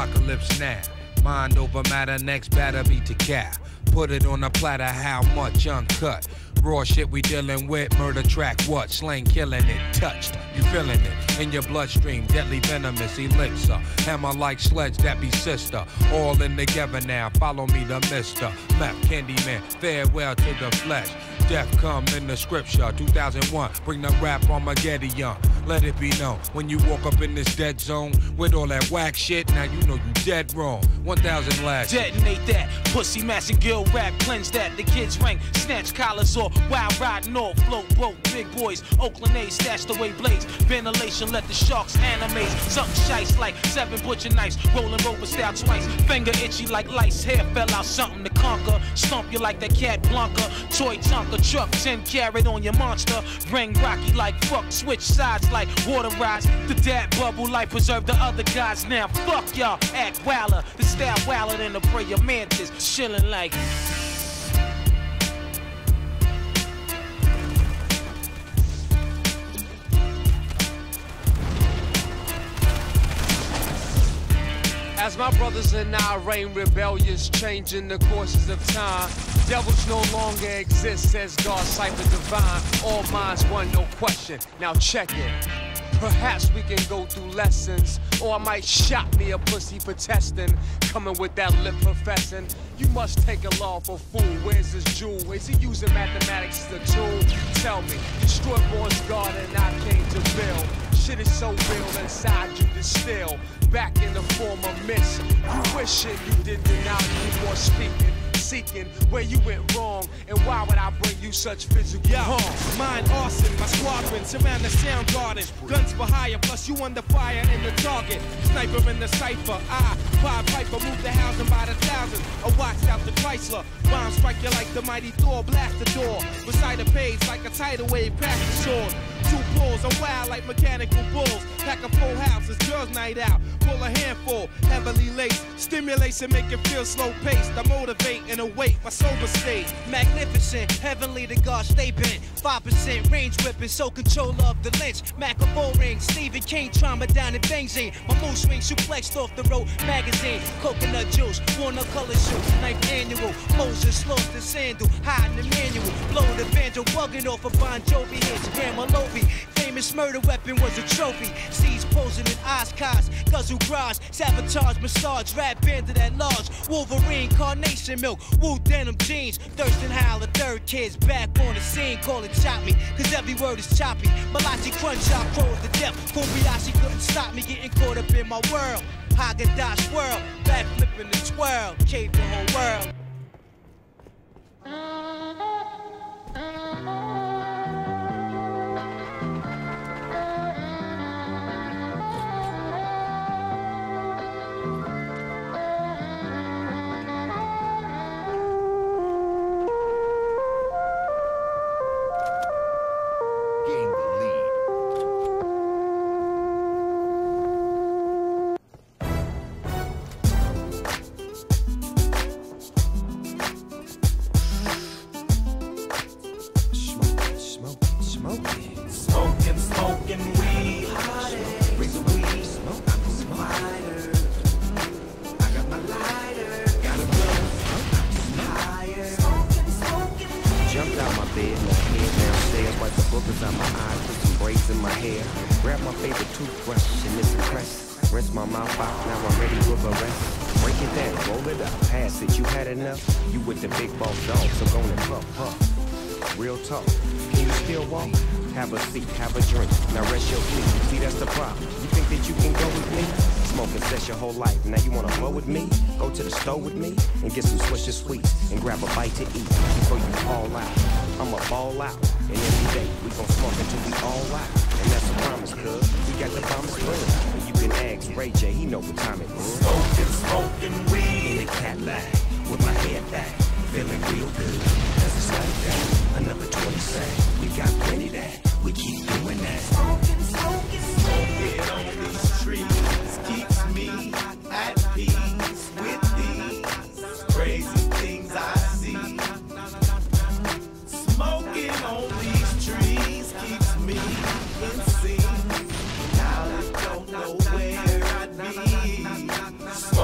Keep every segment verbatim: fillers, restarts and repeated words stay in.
Apocalypse now. Mind over matter, next batter be to cap. Put it on a platter, how much uncut? Raw shit we dealing with, murder track what? Slang killing it, touched, you feeling it in your bloodstream, deadly venomous elixir. Hammer like sledge, that be sister. All in together now, follow me the mister. Map Candyman, farewell to the flesh. Death come in the scripture, two thousand one, bring the rap Armageddon. Let it be known, when you walk up in this dead zone, with all that whack shit, now you know you dead wrong. one thousand last. Detonate that, pussy massing gill rap, cleanse that. The kids rank, snatch collars off, wild riding off, float broke, big boys, Oakland A's, stashed away blades. Ventilation, let the sharks animate. Something shice like seven butcher knives, rolling rover style twice. Finger itchy like lice, hair fell out, something to conquer. Stomp you like that cat Blanca, toy Tonka truck, ten carat on your monster. Ring rocky like fuck, switch sides like water rides. The dad bubble like preserve the other guys. Now fuck y'all, act wilder. The style wilder than the prayer mantis, chilling like. As my brothers and I reign rebellious, changing the courses of time. Devils no longer exist, says God, cipher divine. All minds one, no question. Now check it. Perhaps we can go through lessons, or I might shot me a pussy for testing. Coming with that lip professing. You must take a law for fool. Where's his jewel? Is he using mathematics as a tool? Tell me, destroy born's God and I came to build. Shit is so real inside you to still. Back in the form of miss. You wishing you did deny me more speaking. Seeking where you went wrong, and why would I bring you such physical Yo, harm? mine arson, my squadron surround the sound garden. Guns for hire, plus you under fire in the target. Sniper in the cipher, I, Pied Piper, move the housing by the thousands. I watched out the Chrysler, bombs strike you like the mighty Thor, blast the door. Beside the page like a tidal wave, past the sword. Two pulls, I'm wild like mechanical bulls. Pack a full house, it's girls' night out. Pull a handful, heavily laced. Stimulation, make it feel slow paced. I motivate and await my sober state. Magnificent, heavenly to God, stay bent. five percent range whipping, so control of the lynch. Macabre ring, Stephen King, trauma down in benzene. My mood swing, suplexed off the road magazine. Coconut juice, wanna color shoe, ninth annual. Moses lost the sandal, hiding the manual. Blow the banjo, bugging off a Bon Jovi hits. Grandma Lovi, famous murder weapon was a trophy. Seeds posing in Oscars, guzzle garage, sabotage, massage, rap bandit at large. Wolverine, carnation milk, woo denim jeans. Thurston Howell, third kids back on the scene, call it chop me, cause every word is choppy. Malachi crunch out, crow to death. Kobayashi couldn't stop me getting caught up in my world. Haagen-Dazs swirl, back flipping the twirl, cave the whole world. Have a seat, have a drink, now rest your feet. See, that's the problem. You think that you can go with me? Smoking sex your whole life, now you wanna blow with me? Go to the store with me and get some Swisher Sweets and grab a bite to eat before you fall out. I'ma ball out, and every day we gon' smoke until we all out. And that's a promise, cuz we got the promise spread. And you can ask Ray J, he know what time it is. Smoking, smoking weed in a Cadillac with my head back, feeling real good. Cause it's like that, another twenty cent. We got plenty that, we keep doing that. Smoking, smoking, smoking on these trees keeps me at peace with these crazy things I see. Smoking on these trees keeps me insane. Now I don't know where I'd be.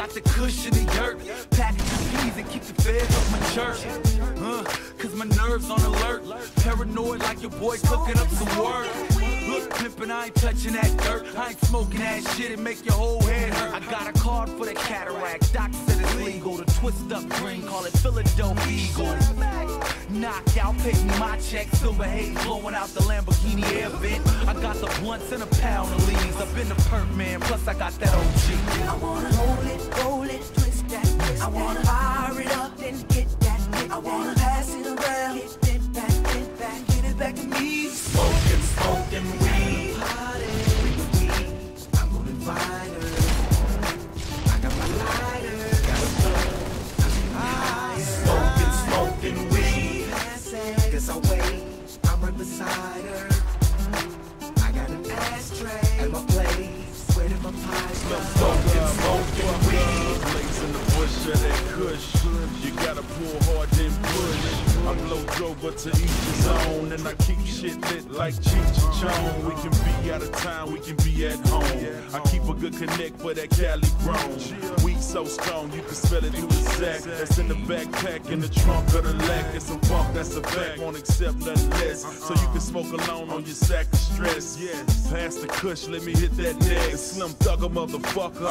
got the cushion in the yurt. Package of peas and keep the feds off my church. Uh, Cause my nerves on alert. Paranoid like your boy cooking up some work. Look, pimpin', I ain't touching that dirt. I ain't smoking that shit and make your whole head hurt. I got a card for the cataract. Doctor said it's legal to twist up green, call it Philadelphia Eagle. Knockout, pay me my check. Silver haze blowing out the Lamborghini air vent. I got the blunts and a pound of leaves. I've been the perk man, plus I got that O G. I wanna roll it, roll it, twist that, twist I wanna fire it up and get that, get I wanna pass it around, get it back, get it back, get it back to me. Smoking, smoking weed, party with weed. I'm gonna invite her. I got my lighter, got a plug, I'm higher. Smoking, smoking weed. Guess I'll wait, I'm right beside her. I got an ashtray at my place. Where did my pies go? Smoking, smoking weed. In the bush of that kush, you gotta pull hard then push. I blow throw, but to each his own, and I keep shit lit like Cheech and Chong. We can be out of town, we can be at home. I keep a good connect for that Cali grown. Weed so strong, you can smell it through the sack. That's in the backpack, in the trunk of the lack. It's a bump, that's a fact, won't accept nothing less. So you can smoke alone on your sack of stress. Pass the kush, let me hit that neck. Slim thugger motherfucker.